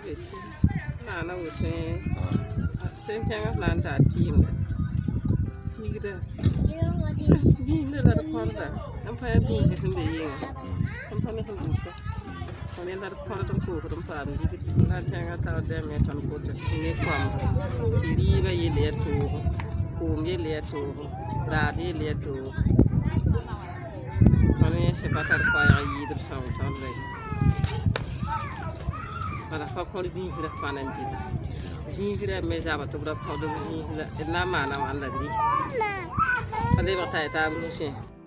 na wuce sai kan nan ta tim gida din da kwarda an fa yadda ke tun da yin an fa ne kan ka wani da kwarda ko ko fa an gida na ta ga ta da me tan ko ta ne kwam ri ga yi le to ko me le to ra de le to wani se batar pa yi da sa tan le Voilà, pas qu'on lui dise pas n'importe. J'ai mais j'avais tout le temps de dire la main à la gris. Pas des batailles à